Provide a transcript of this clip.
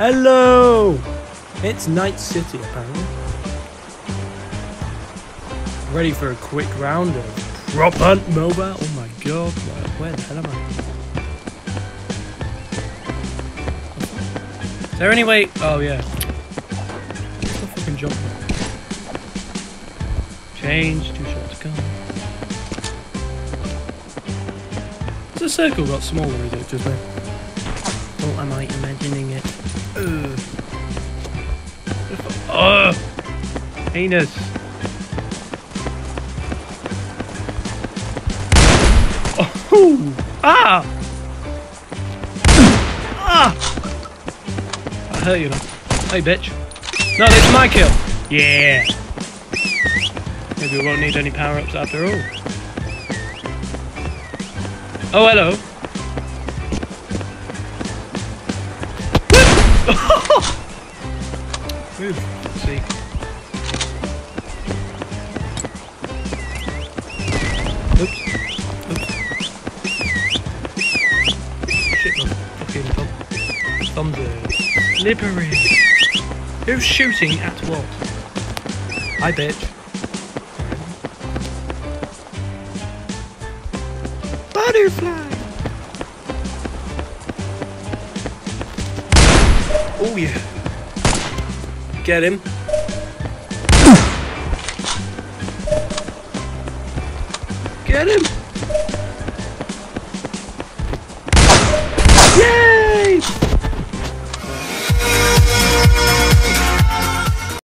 Hello! It's Night City, apparently. Ready for a quick round of Prop Hunt Mobile? Oh my god, where the hell am I? Is there any way? Oh yeah. What's the fucking jump? Change, too short to come. Has the circle got smaller, is it just me? Or am I imagining it? Ugh. Anus. Oh! Ah! Ah! I hurt you now. Hey, bitch. No, this is my kill. Yeah. Maybe we won't need any power-ups after all. Oh, hello. Move. Let's see. Oops. Oops. Shit, my fucking thumbs are slippery. Who's shooting at what? Hi, bitch. Butterfly. Oh yeah. Get him. Get him.